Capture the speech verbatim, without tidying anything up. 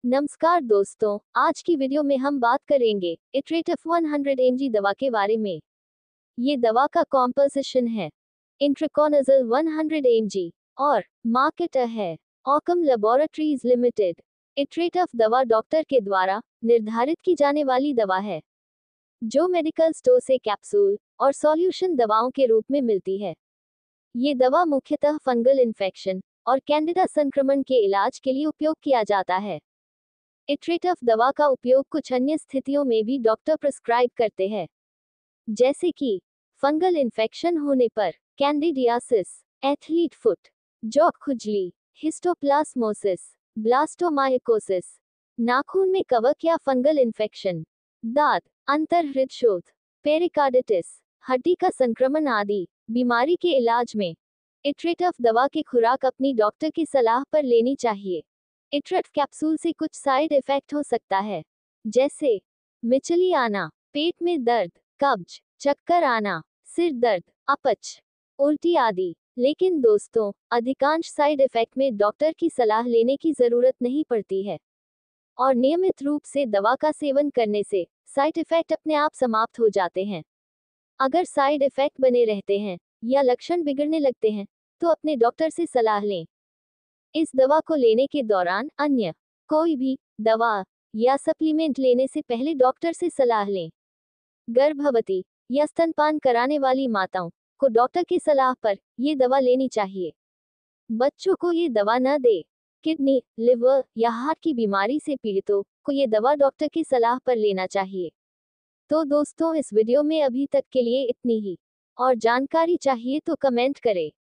नमस्कार दोस्तों, आज की वीडियो में हम बात करेंगे इट्रेटिव सौ एम जी दवा के बारे में। ये दवा का कॉम्पोजिशन है इंट्राकोनाज़ल सौ एम जी और मार्केटर है ऑकम लैबोरेटरीज लिमिटेड। इट्रेटिव दवा डॉक्टर के द्वारा निर्धारित की जाने वाली दवा है जो मेडिकल स्टोर से कैप्सूल और सॉल्यूशन दवाओं के रूप में मिलती है। ये दवा मुख्यतः फंगल इन्फेक्शन और कैंडिडा संक्रमण के इलाज के लिए उपयोग किया जाता है। इट्रेटिव दवा का उपयोग कुछ अन्य स्थितियों में भी डॉक्टर प्रिस्क्राइब करते हैं, जैसे कि फंगल इन्फेक्शन होने पर, कैंडिडियासिस, एथलीट फुट, जॉ खुजली, हिस्टोप्लास्मोसिस, ब्लास्टोमाइकोसिस, नाखून में कवक या फंगल इन्फेक्शन, दांत, अंतर्हृद शोथ, पेरिकार्डिटिस, हड्डी का संक्रमण आदि बीमारी के इलाज में इट्रेटिव दवा की खुराक अपनी डॉक्टर की सलाह पर लेनी चाहिए। इट्रेट कैप्सूल से कुछ साइड इफेक्ट हो सकता है, जैसे मिचली आना, पेट में दर्द, कब्ज, चक्कर आना, सिर दर्द, अपच, उल्टी आदि। लेकिन दोस्तों, अधिकांश साइड इफेक्ट में डॉक्टर की सलाह लेने की जरूरत नहीं पड़ती है और नियमित रूप से दवा का सेवन करने से साइड इफेक्ट अपने आप समाप्त हो जाते हैं। अगर साइड इफेक्ट बने रहते हैं या लक्षण बिगड़ने लगते हैं तो अपने डॉक्टर से सलाह लें। इस दवा को लेने के दौरान अन्य कोई भी दवा या सप्लीमेंट लेने से पहले डॉक्टर से सलाह लें। गर्भवती या स्तनपान कराने वाली माताओं को डॉक्टर की सलाह पर यह दवा लेनी चाहिए। बच्चों को ये दवा न दे। किडनी, लिवर या हार्ट की बीमारी से पीड़ितों को ये दवा डॉक्टर की सलाह पर लेना चाहिए। तो दोस्तों, इस वीडियो में अभी तक के लिए इतनी ही। और जानकारी चाहिए तो कमेंट करें।